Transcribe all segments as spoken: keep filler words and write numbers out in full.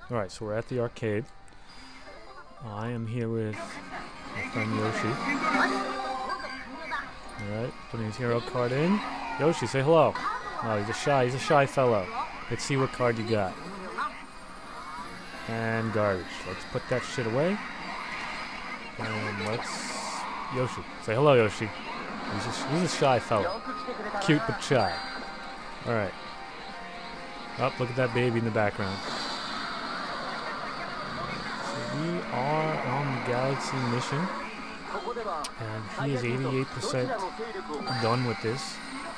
Alright, so we're at the arcade. I am here with my friend Yoshi. Alright, putting his hero card in. Yoshi, say hello. Oh, he's a shy, he's a shy fellow. Let's see what card you got. And garbage. Let's put that shit away. And let's... Yoshi. Say hello, Yoshi. He's a, he's a shy fellow. Cute but shy. Alright. Oh, look at that baby in the background. So we are on the Galaxy mission. And he is eighty-eight percent done with this.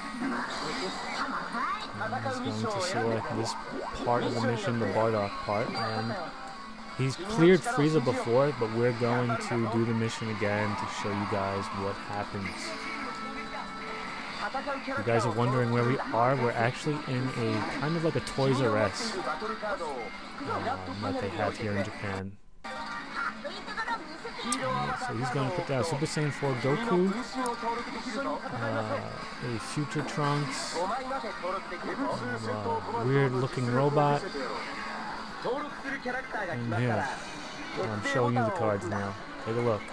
And he's going to select this part of the mission, the Bardock part. And he's cleared Freeza before, but we're going to do the mission again to show you guys what happens. You guys are wondering where we are. We're actually in a kind of like a Toys R Us um, that they have here in Japan. Uh, so he's going to put down Super Saiyan four Goku, uh, a Future Trunks, um, uh, weird looking robot, and here. I'm showing you the cards now. Take a look.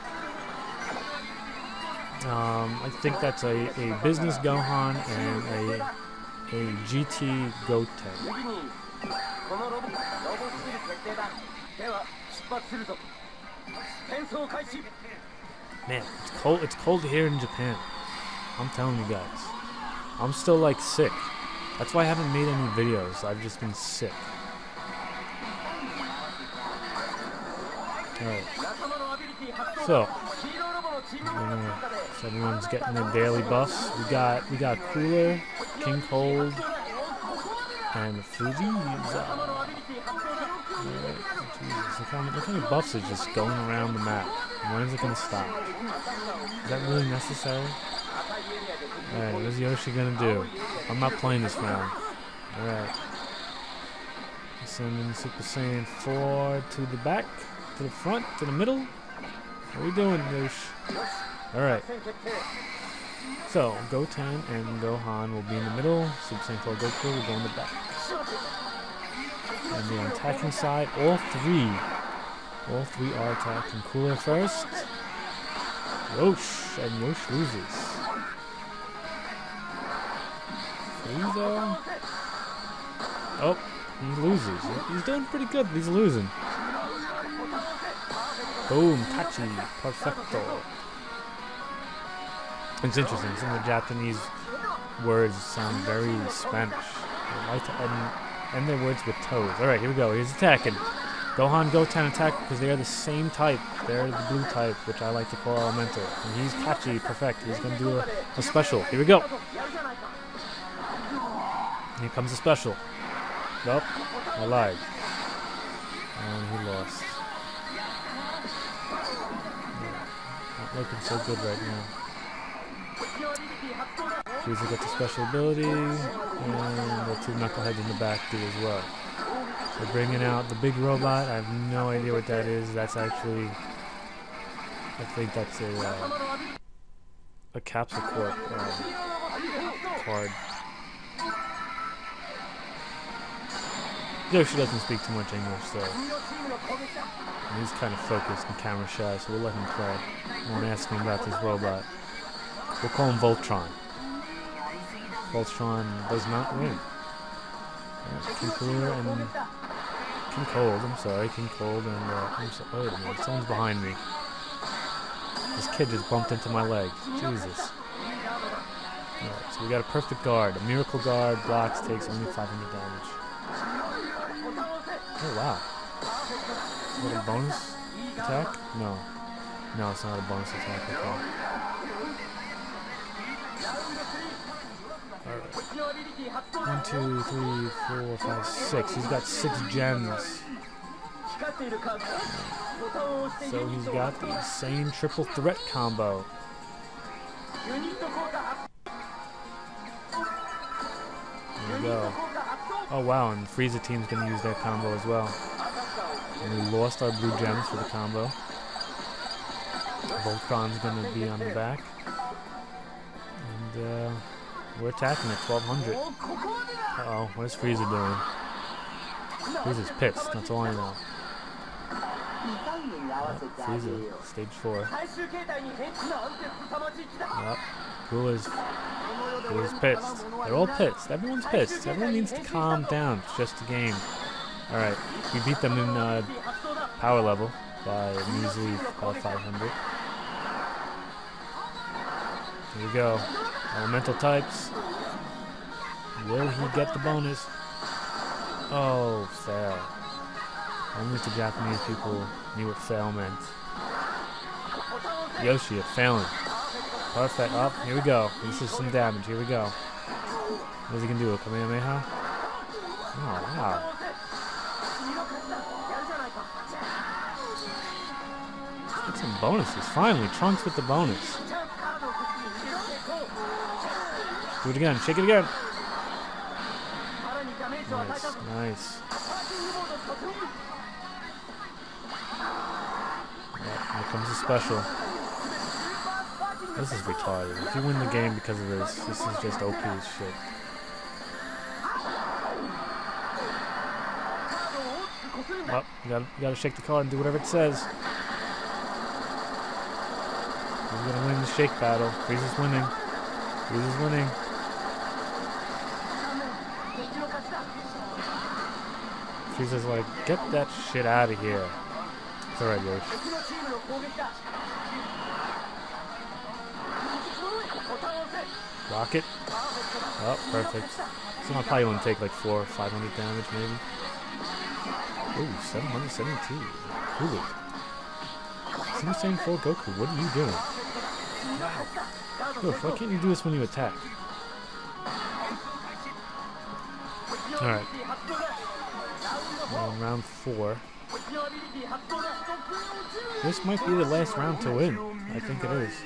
Um, I think that's a, a business Gohan and a, a G T Goten. Man, it's cold. It's cold here in Japan. I'm telling you guys. I'm still like sick. That's why I haven't made any videos. I've just been sick. Alright. So, uh, so everyone's getting their daily buffs. We got we got Cooler, King Cold, and Freeza. Alright, Jesus, look how, look how many buffs are just going around the map. When is it gonna stop? Is that really necessary? Alright, what is Yoshi gonna do? I'm not playing this round. Alright. Sending Super Saiyan four to the back, to the front, to the middle. What are we doing, Yoshi? Alright. So, Goten and Gohan will be in the middle. Super Saiyan four Goku will go in the back. And the attacking side, all three. All three are attacking. Cooler first. Yosh, and Yosh loses. Freeza. Oh, he loses. He's doing pretty good, but he's losing. Boom, Tachi, perfecto. It's interesting, some of the Japanese words sound very Spanish. They like to end, end their words with toes. Alright, here we go, he's attacking. Gohan, Goten attack because they are the same type. They're the blue type, which I like to call elemental. And he's Tachi, perfect. He's going to do a, a special. Here we go. Here comes the special. Nope, I lied. And he lost. Not looking so good right now. Freeza gets a special ability, and the two knuckleheads in the back do as well. They're bringing out the big robot. I have no idea what that is. That's actually, I think that's a uh, a Capsule Corp uh, card. Yoshi doesn't speak too much English, so and he's kind of focused and camera shy, so we'll let him play. I won't ask him about this robot. We'll call him Voltron. Voltron does not win. Right, King Cooler and King Cold, I'm sorry, King Cold and, uh, I'm so, wait a minute, someone's behind me. This kid just bumped into my leg. Jesus. Alright, so we got a perfect guard. A miracle guard, blocks, takes only five hundred damage. Oh, wow. Is that a bonus attack? No. No, it's not a bonus attack, okay. Alright. One, two, three, four, five, six. He's got six gems. So he's got the same triple threat combo. There we go. Oh wow, and Freeza team's gonna use that combo as well. And we lost our blue gems for the combo. Voltron's gonna be on the back. And uh, we're attacking at twelve hundred. Uh oh, what is Freeza doing? Frieza's pissed, that's all I know. Yep, Freeza, stage four. Yep, Gula's, Gula's pissed. They're all pissed. Everyone's pissed. Everyone needs to calm down. It's just a game. Alright, we beat them in uh, power level by a measly about five hundred. Here we go. Elemental types. Will he get the bonus? Oh, fail. Only the Japanese people knew what fail meant. Yoshi, a failing. Perfect. Up. Oh, here we go. This is some damage. Here we go. What's he gonna do? A Kamehameha? Oh, wow. Let's get some bonuses. Finally, Trunks with the bonus. Do it again. Shake it again. Nice. Nice. Yep, here comes the special. This is retarded. If you win the game because of this, this is just O P as shit. Oh, you gotta, you gotta shake the card and do whatever it says. Who's gonna win the shake battle? Freeza's winning. Freeza's winning. Frieza's like, get that shit out of here. It's alright, Yoshi. Rocket. Oh, perfect. So I probably want to take like four or five hundred damage, maybe. Ooh, seven hundred seventy-two. Cool. Someone's saying for Goku. What are you doing? Wow. Look, why can't you do this when you attack? Alright. Um, round four. This might be the last round to win. I think it is.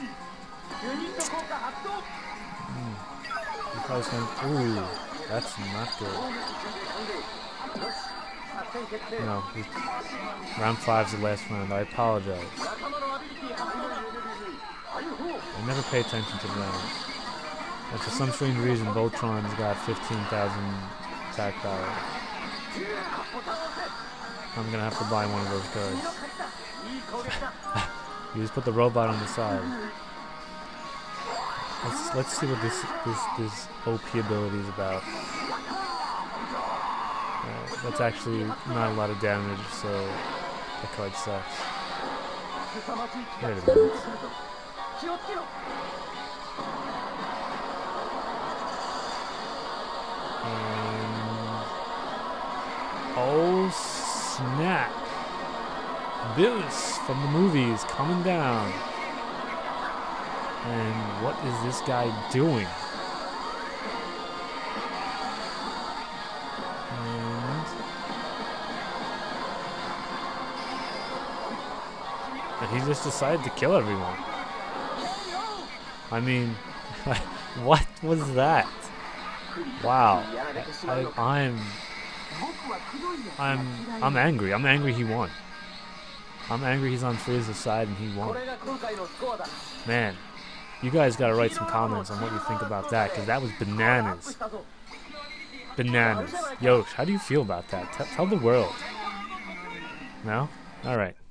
Mm. You probably going. Ooh, that's not good. No, we, round five's the last round. I apologize. I never pay attention to the rounds. And for some strange reason, Voltron's got fifteen thousand attack power. I'm gonna have to buy one of those cards. You just put the robot on the side. Let's let's see what this this this O P ability is about. Uh, that's actually not a lot of damage, so the card sucks. Wait a minute. And oh snap! Bills from the movies coming down. And what is this guy doing? And, and he just decided to kill everyone. I mean, what was that? Wow. I, I'm, I'm, I'm angry. I'm angry he won. I'm angry he's on Frieza's side and he won. Man. You guys gotta write some comments on what you think about that, because that was bananas. Bananas. Yosh, how do you feel about that? T- tell the world. No? Alright.